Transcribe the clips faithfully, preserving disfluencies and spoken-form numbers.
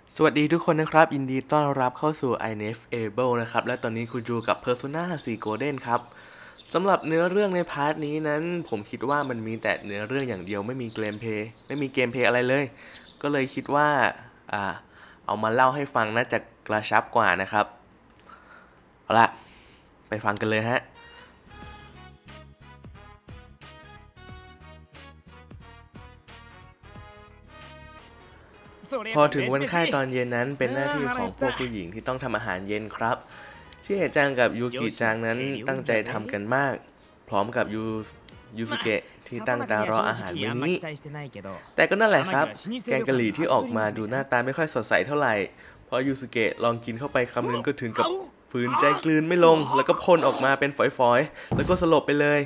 สวัสดีทุกคนนะครับยินดีต้อนรับเข้าสู่ Ineffable นะครับและตอนนี้คุณอยู่กับ Persona สี่ Golden ครับสำหรับเนื้อเรื่องในพาร์ทนี้นั้นผมคิดว่ามันมีแต่เนื้อเรื่องอย่างเดียวไม่มีเกมเพลย์ไม่มีเกมเพลย์อะไรเลยก็เลยคิดว่าอ่าเอามาเล่าให้ฟังน่าจะกระชับกว่านะครับเอาละไปฟังกันเลยฮะพอถึงวันค่ายตอนเย็นนั้นเป็นหน้าที่ของพวกผู้หญิงที่ต้องทำอาหารเย็นครับชิเอะจังกับยูกิจังนั้นตั้งใจทำกันมากพร้อมกับยูยูสุเกะที่ตั้งตารออาหารมื้อนี้แต่ก็นั่นแหละครับแกงกะหรี่ที่ออกมาดูหน้าตาไม่ค่อยสดใสเท่าไหร่พอยูสุเกะลองกินเข้าไปคำนึงก็ถึงกับฝืนใจกลืนไม่ลงแล้วก็พ่นออกมาเป็นฝอยๆแล้วก็สลบไปเลย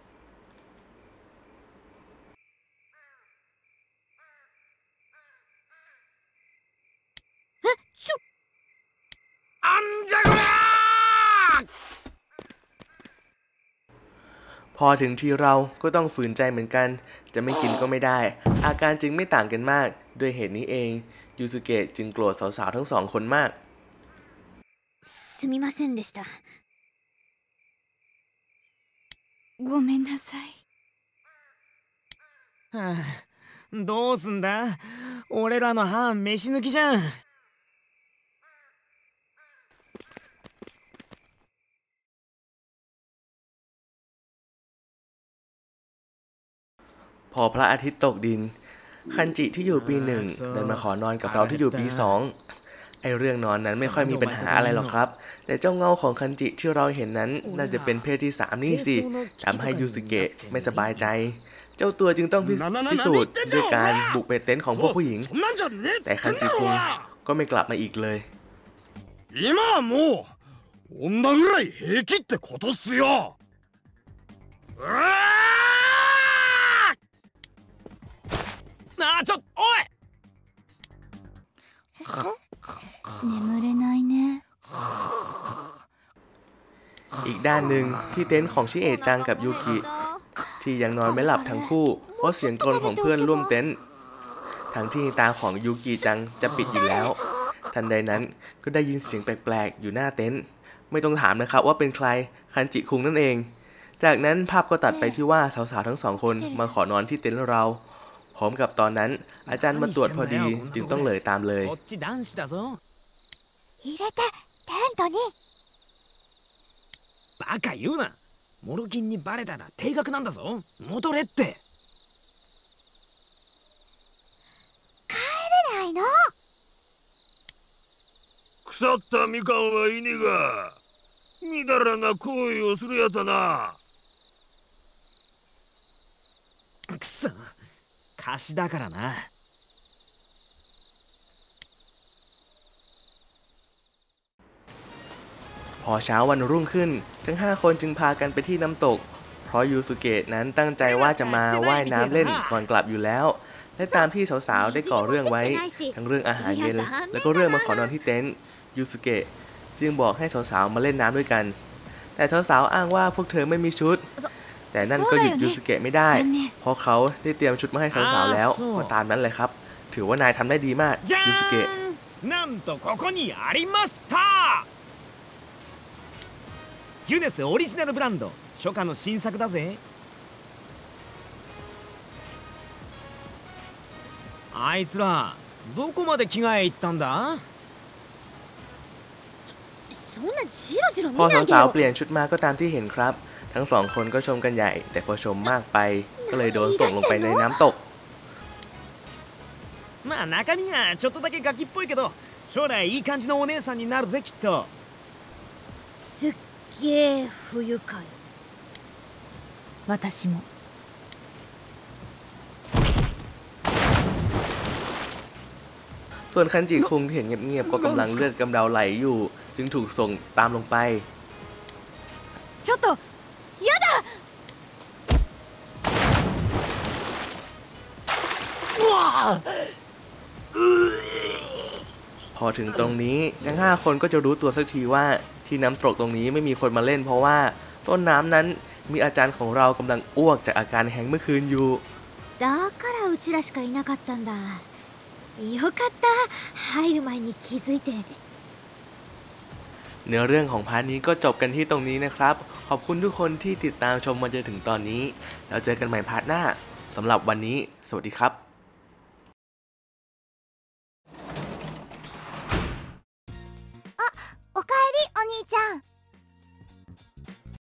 พอถึงที่เราก็ต้องฝืนใจเหมือนกันจะไม่กินก็ไม่ได้อาการจึงไม่ต่างกันมากด้วยเหตุนี้เองยูสุเกะจึงโกรธสาวๆทั้งสองคนมากすみませんでしたごめんなさいはあ、どうすんだ俺らの班飯抜きじゃんพอพระอาทิตย์ตกดินคันจิที่อยู่ปีหนึ่งเดินมาขอนอนกับเราที่อยู่ปีสองไอเรื่องนอนนั้นไม่ค่อยมีปัญหาอะไรหรอกครับแต่เจ้าเงาของคันจิที่เราเห็นนั้นน่าจะเป็นเพศที่สามนี่สิทำให้ยูสุเกะไม่สบายใจเจ้าตัวจึงต้องพิสูจน์ด้วยการบุกไปเต็นท์ของพวกผู้หญิงแต่คันจิคุงก็ไม่กลับมาอีกเลย今はもう女ぐらい平気ってことっすよなあちょおい眠れないねอีกด้านหนึ่งที่เต็นท์ของชิเอะจังกับยูกิที่ยังนอนไม่หลับทั้งคู่เพราะเสียงกรนของเพื่อนร่วมเต็นท์ทั้งที่ตาของยูกิจังจะปิดอยู่แล้วทันใดนั้นก็ได้ยินเสียงแปลกๆอยู่หน้าเต็นท์ไม่ต้องถามนะครับว่าเป็นใครคันจิคุงนั่นเองจากนั้นภาพก็ตัดไปที่ว่าสาวๆทั้งสองคนมาขอนอนที่เต็นท์เราพร้อมกับตอนนั้นอาจารย์มาตรวจพอดีจึงต้องเลยตามเลย入れてテントにバカ言うなモロキンにバレたら定額なんだぞ戻れって帰れないの腐ったみかんは犬がみだらな行為をするやつだなくそ貸しだからなพอเช้าวันรุ่งขึ้นทั้งห้าคนจึงพากันไปที่น้ำตกเพราะยูสุเกะนั้นตั้งใจว่าจะมาว่ายน้ำเล่นก่อนกลับอยู่แล้วและตามที่สาวๆได้ก่อเรื่องไว้ทั้งเรื่องอาหารเย็นแล้วก็เรื่องมาขอนอนที่เต็นท์ยูสุเกะจึงบอกให้สาวๆมาเล่นน้ำด้วยกันแต่สาวๆอ้างว่าพวกเธอไม่มีชุดแต่นั่นก็หยุดยูสุเกะไม่ได้เพราะเขาได้เตรียมชุดมาให้สาวๆแล้วก็ตามนั้นเลยครับถือว่านายทำได้ดีมากยูสุเกะなんとここにありましたジュネスオリジナルブランド初夏の新作だぜあいつらどこまで着替え行ったんだそんなジロジロ見พอないでสาวๆよเปลี่ยนชุดมาก็ตามที่เห็นครับทั้งสองคนก็ชมกันใหญ่แต่พอชมมากไปก็เลยโดนส่งลงไปในน้ำตกまあ中身はちょっとだけガキっぽいけど将来いい感じのお姉さんになるぜきっとすっげー不愉快私もส่วนคันจิคุงที่เห็นเงียบๆก็กำลังเลือดกำเดาไหลอยู่จึงถูกส่งตามลงไปちょっとやだพอถึงตรงนี้ทั้งห้าคนก็จะรู้ตัวสักทีว่าที่น้ำตกตรงนี้ไม่มีคนมาเล่นเพราะว่าต้นน้ำนั้นมีอาจารย์ของเรากำลังอ้วกจากอาการแห้งเมื่อคืนอยู่だからうちらしかいなかったんだよかった入る前に気づいてเนื้อเรื่องของพาร์ทนี้ก็จบกันที่ตรงนี้นะครับขอบคุณทุกคนที่ติดตามชมมาจนถึงตอนนี้แล้วเจอกันใหม่พาร์ทหน้าสำหรับวันนี้สวัสดีครับ